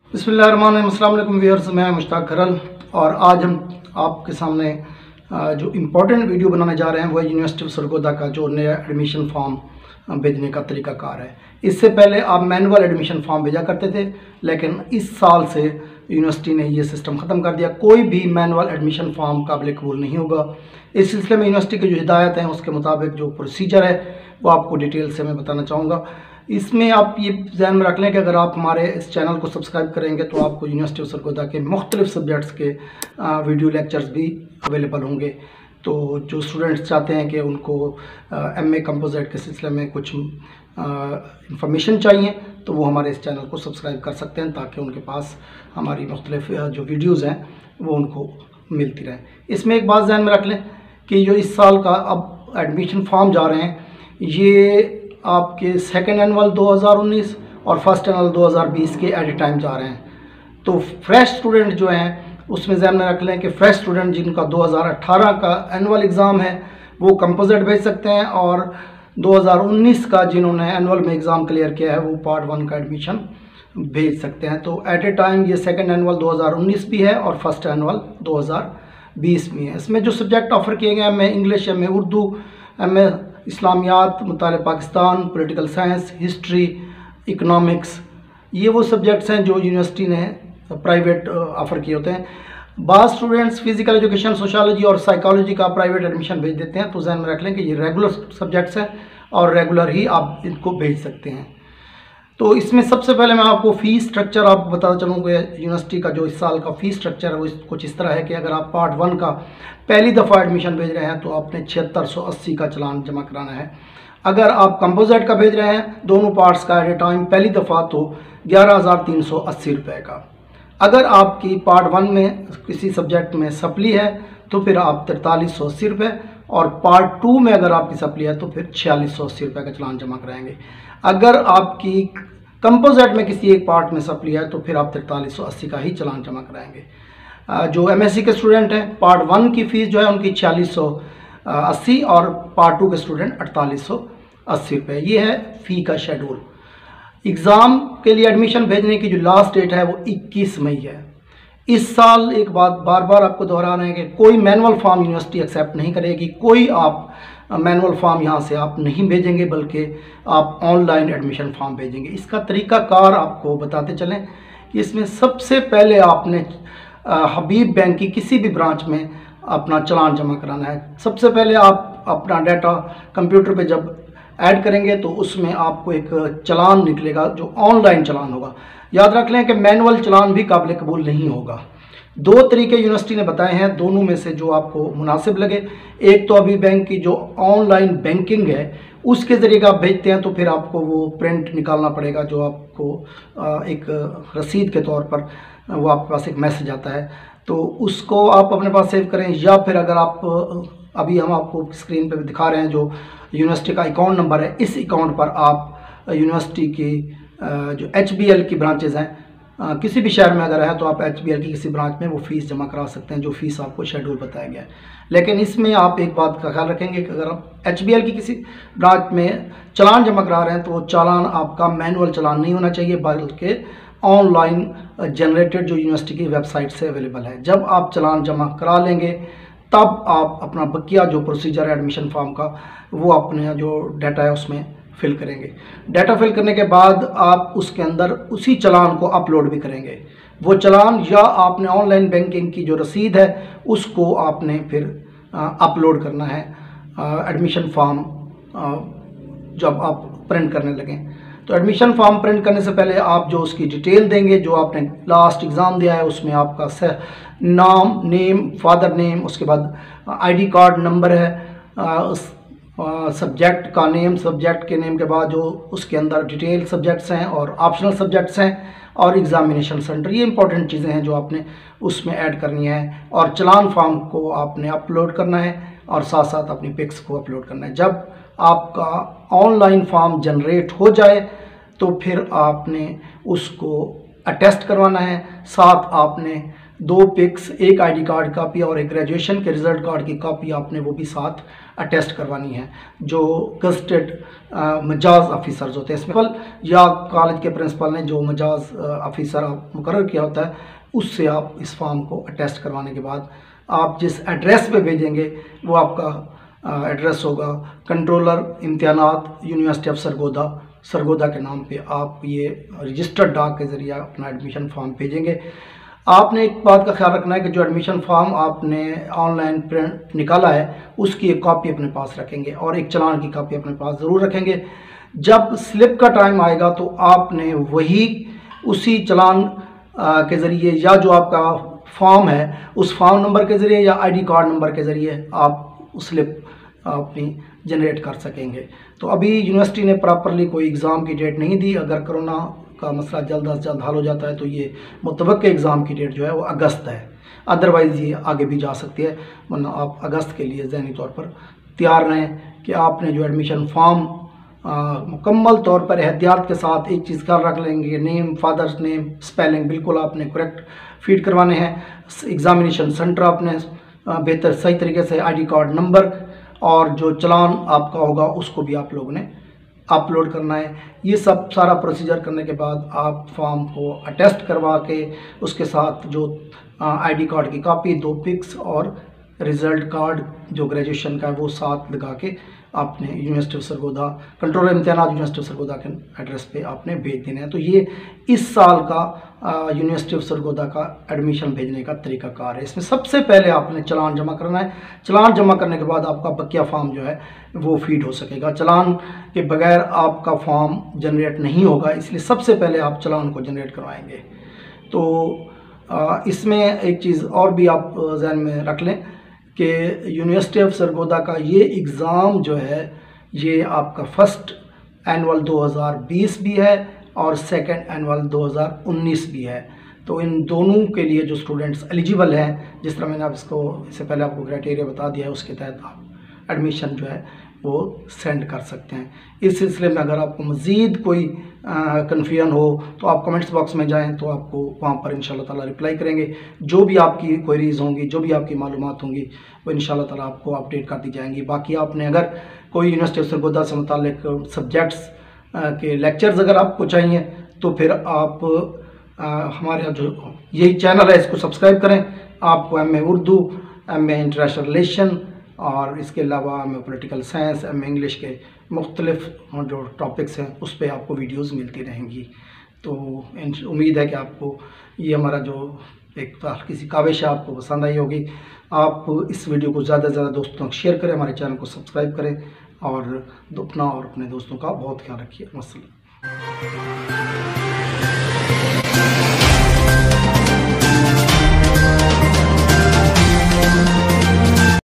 बिस्मिल्लाहिर्रहमानिर्रहीम। अस्सलाम वालेकुम व्यूअर्स, मैं मुश्ताक खरल और आज हम आपके सामने जो इम्पोर्टेंट वीडियो बनाने जा रहे हैं वो है यूनिवर्सिटी ऑफ सरगोदा का जो नया एडमिशन फॉर्म भेजने का तरीकाकार है। इससे पहले आप मैनुअल एडमिशन फॉर्म भेजा करते थे, लेकिन इस साल से यूनिवर्सिटी ने ये सिस्टम ख़त्म कर दिया। कोई भी मैनुअल एडमिशन फॉर्म काबिल कबूल नहीं होगा। इस सिलसिले में यूनिवर्सिटी की जो हिदायत हैं उसके मुताबिक जो प्रोसीजर है वो आपको डिटेल से मैं बताना चाहूँगा। इसमें आप ये ध्यान में रख लें कि अगर आप हमारे इस चैनल को सब्सक्राइब करेंगे तो आपको यूनिवर्सिटी ऑफ सरगोदा के मुख्तलिफ सब्जेक्ट्स के वीडियो लेक्चर्स भी अवेलेबल होंगे। तो जो स्टूडेंट्स चाहते हैं कि उनको MA कंपोजिट के सिलसिले में कुछ इंफॉर्मेशन चाहिए तो वो हमारे इस चैनल को सब्सक्राइब कर सकते हैं, ताकि उनके पास हमारी मुख्तलिफ जो वीडियोज़ हैं वो उनको मिलती रहें। इसमें एक बात ध्यान में रख लें कि जो इस साल का अब एडमिशन फॉर्म जा रहे हैं ये आपके सेकेंड एनुअल 2019 और फर्स्ट एनुअल 2020 के एट ए टाइम जा रहे हैं। तो फ्रेश स्टूडेंट जो हैं उसमें ध्यान में रख लें कि फ्रेश स्टूडेंट जिनका 2018 का एनुअल एग्ज़ाम है वो कंपोजिट भेज सकते हैं, और 2019 का जिन्होंने एनुअल में एग्ज़ाम क्लियर किया है वो पार्ट 1 का एडमिशन भेज सकते हैं। तो एट ए टाइम ये सेकेंड एनुअल 2019 भी है और फर्स्ट एनुअल 2020 भी है। इसमें जो सब्जेक्ट ऑफर किए गए हैं MA English, MA Urdu, MA इस्लामियात, मुताले Pakistan, political science, history, economics, ये वो सब्जेक्ट्स हैं जो यूनिवर्सिटी ने प्राइवेट ऑफ़र किए होते हैं। बाज़ स्टूडेंट्स फिज़िकल एजुकेशन, सोशलॉजी और साइकोलॉजी का प्राइवेट एडमिशन भेज देते हैं। तो ध्यान में रख लें कि ये रेगुलर सब्जेक्ट्स हैं और रेगुलर ही आप इनको भेज सकते हैं। तो इसमें सबसे पहले मैं आपको फ़ीस स्ट्रक्चर आपको बताता चलूँगा। यूनिवर्सिटी का जो इस साल का फ़ीस स्ट्रक्चर है वो कुछ इस तरह है कि अगर आप पार्ट 1 का पहली दफ़ा एडमिशन भेज रहे हैं तो आपने 7680 का चलान जमा कराना है। अगर आप कंपोजिट का भेज रहे हैं दोनों पार्ट्स का एट ए टाइम पहली दफ़ा तो 11380 रुपये का। अगर आपकी पार्ट 1 में किसी सब्जेक्ट में सप्ली है तो फिर आप 4380 रुपये, और पार्ट 2 में अगर आपकी सप्ली है तो फिर 4680 रुपये का चलान जमा कराएंगे। अगर आपकी कंपोजिट में किसी एक पार्ट में सप्ली है तो फिर आप 4380 का ही चलान जमा कराएंगे। जो MSc के स्टूडेंट हैं पार्ट 1 की फ़ीस जो है उनकी 4680 और पार्ट 2 के स्टूडेंट 4880 रुपये। ये है फ़ी का शेड्यूल। एग्ज़ाम के लिए एडमिशन भेजने की जो लास्ट डेट है वो 21 मई है। इस साल एक बात बार बार आपको दोहरा रहे हैं कि कोई मैनुअल फॉर्म यूनिवर्सिटी एक्सेप्ट नहीं करेगी। कोई आप मैनुअल फॉर्म यहाँ से आप नहीं भेजेंगे, बल्कि आप ऑनलाइन एडमिशन फॉर्म भेजेंगे। इसका तरीक़ाकार आपको बताते चलें कि इसमें सबसे पहले आपने हबीब बैंक की किसी भी ब्रांच में अपना चलान जमा कराना है। सबसे पहले आप अपना डाटा कंप्यूटर पे जब ऐड करेंगे तो उसमें आपको एक चलान निकलेगा जो ऑनलाइन चलान होगा। याद रख लें कि मैनुअल चलान भी काबिल कबूल नहीं होगा। 2 तरीके यूनिवर्सिटी ने बताए हैं, दोनों में से जो आपको मुनासिब लगे। एक तो अभी बैंक की जो ऑनलाइन बैंकिंग है उसके ज़रिए आप भेजते हैं तो फिर आपको वो प्रिंट निकालना पड़ेगा, जो आपको एक रसीद के तौर पर वो आपके पास एक मैसेज आता है, तो उसको आप अपने पास सेव करें। या फिर अगर आप अभी हम आपको स्क्रीन पे दिखा रहे हैं जो यूनिवर्सिटी का अकाउंट नंबर है, इस अकाउंट पर आप यूनिवर्सिटी की जो HBL की ब्रांचेज़ हैं किसी भी शहर में अगर है तो आप HBL की किसी ब्रांच में वो फ़ीस जमा करा सकते हैं, जो फ़ीस आपको शेड्यूल बताया गया है। लेकिन इसमें आप एक बात का ख्याल रखेंगे कि अगर आप HBL की किसी ब्रांच में चलान जमा करा रहे हैं तो वो चालान आपका मैनुअल चलान नहीं होना चाहिए, बल्कि ऑनलाइन जनरेटेड जो यूनिवर्सिटी की वेबसाइट से अवेलेबल है। जब आप चलान जमा करा लेंगे तब आप अपना बकिया जो प्रोसीजर है एडमिशन फॉर्म का वो अपने जो डाटा है उसमें फिल करेंगे। डाटा फिल करने के बाद आप उसके अंदर उसी चलान को अपलोड भी करेंगे। वो चलान या आपने ऑनलाइन बैंकिंग की जो रसीद है उसको आपने फिर अपलोड करना है एडमिशन फॉर्म जब आप प्रिंट करने लगें। तो एडमिशन फॉर्म प्रिंट करने से पहले आप जो उसकी डिटेल देंगे, जो आपने लास्ट एग्ज़ाम दिया है उसमें आपका नाम, नेम, फादर नेम, उसके बाद ID कार्ड नंबर है, सब्जेक्ट का नेम, सब्जेक्ट के नेम के बाद जो उसके अंदर डिटेल सब्जेक्ट्स हैं और ऑप्शनल सब्जेक्ट्स हैं और एग्ज़ामिनेशन सेंटर, ये इंपॉर्टेंट चीज़ें हैं जो आपने उसमें ऐड करनी है। और चलान फॉर्म को आपने अपलोड करना है और साथ साथ अपनी पिक्स को अपलोड करना है। जब आपका ऑनलाइन फॉर्म जनरेट हो जाए तो फिर आपने उसको अटेस्ट करवाना है, साथ आपने 2 पिक्स, एक आईडी कार्ड कॉपी और एक ग्रेजुएशन के रिजल्ट कार्ड की कॉपी आपने वो भी साथ अटेस्ट करवानी है। जो गस्टेड मजाज ऑफिसर्स होते हैं इसमें, या कॉलेज के प्रिंसिपल ने जो मजाज ऑफिसर मुकर्रर किया होता है, उससे आप इस फॉर्म को अटेस्ट करवाने के बाद आप जिस एड्रेस पे भेजेंगे वो आपका एड्रेस होगा कंट्रोलर इम्तिहानात यूनिवर्सिटी ऑफ सरगोदा के नाम पे आप ये रजिस्टर्ड डाक के ज़रिए अपना एडमिशन फॉर्म भेजेंगे। आपने एक बात का ख्याल रखना है कि जो एडमिशन फॉर्म आपने ऑनलाइन प्रिंट निकाला है उसकी एक कॉपी अपने पास रखेंगे और एक चालान की कॉपी अपने पास ज़रूर रखेंगे। जब स्लिप का टाइम आएगा तो आपने वही उसी चालान के ज़रिए या जो आपका फॉर्म है उस फॉर्म नंबर के ज़रिए या आईडी कार्ड नंबर के ज़रिए आप उस स्लिप अपनी जनरेट कर सकेंगे। तो अभी यूनिवर्सिटी ने प्रॉपरली कोई एग्ज़ाम की डेट नहीं दी। अगर कोरोना का मसला जल्द अज जल्द हल हो जाता है तो ये मुतवक्के एग्ज़ाम की डेट जो है वो अगस्त है, अदरवाइज़ ये आगे भी जा सकती है। वरना आप अगस्त के लिए ज़हनी तौर पर तैयार रहें कि आपने जो एडमिशन फॉर्म मुकम्मल तौर पर एहतियात के साथ एक चीज़ का रख लेंगे, नेम, फादर्स नेम, स्पेलिंग बिल्कुल आपने करेक्ट फीड करवाने हैं। एग्ज़ामिनेशन सेंटर आपने बेहतर सही तरीके से, आईडी कार्ड नंबर और जो चालान आपका होगा उसको भी आप लोगों ने अपलोड करना है। ये सब सारा प्रोसीजर करने के बाद आप फॉर्म को अटेस्ट करवा के उसके साथ जो आईडी कार्ड की कॉपी, 2 पिक्स और रिज़ल्ट कार्ड जो ग्रेजुएशन का है वो साथ लगा के आपने यूनिवर्सिटी ऑफ सरगोदा, कंट्रोलर इम्तिहानात यूनिवर्सिटी ऑफ सरगोदा के एड्रेस पे आपने भेज देना है। तो ये इस साल का यूनिवर्सिटी ऑफ सरगोदा का एडमिशन भेजने का तरीकाकार है। इसमें सबसे पहले आपने चालान जमा करना है। चालान जमा करने के बाद आपका बकिया फॉर्म जो है वो फीड हो सकेगा। चालान के बगैर आपका फॉर्म जनरेट नहीं होगा, इसलिए सबसे पहले आप चालान को जनरेट करवाएंगे। तो इसमें एक चीज़ और भी आप ज़हन में रख लें कि यूनिवर्सिटी ऑफ सरगोदा का ये एग्ज़ाम जो है ये आपका फर्स्ट एनुअल 2020 भी है और सेकंड एनुअल 2019 भी है। तो इन दोनों के लिए जो स्टूडेंट्स एलिजिबल हैं, जिस तरह मैंने आप इससे पहले आपको क्राइटेरिया बता दिया है, उसके तहत आप एडमिशन जो है वो सेंड कर सकते हैं। इस सिलसिले में अगर आपको मज़ीद कोई कन्फ्यूजन हो तो आप कमेंट्स बॉक्स में जाएं तो आपको वहाँ पर इंशाल्लाह ताला रिप्लाई करेंगे। जो भी आपकी क्वेरीज़ होंगी, जो भी आपकी मालूमात होंगी वो इंशाल्लाह ताला आपको अपडेट कर दी जाएंगी। बाकी आपने अगर कोई यूनिवर्सिटी ऑफ सरगोदा से मुताल्लिक सब्जेक्ट्स के लेक्चर्स अगर आपको चाहिए तो फिर आप हमारे जो यही चैनल है इसको सब्सक्राइब करें। आपको MA Urdu, MA international relation और इसके अलावा MA political science, MA English के मुख्तलिफ जो टॉपिक्स हैं उस पर आपको वीडियोस मिलती रहेंगी। तो उम्मीद है कि आपको ये हमारा जो एक किसी काविश है आपको पसंद आई होगी। आप इस वीडियो को ज़्यादा से ज़्यादा दोस्तों तक शेयर करें, हमारे चैनल को सब्सक्राइब करें और अपना और अपने दोस्तों का बहुत ख्याल रखिए। वस्सलाम।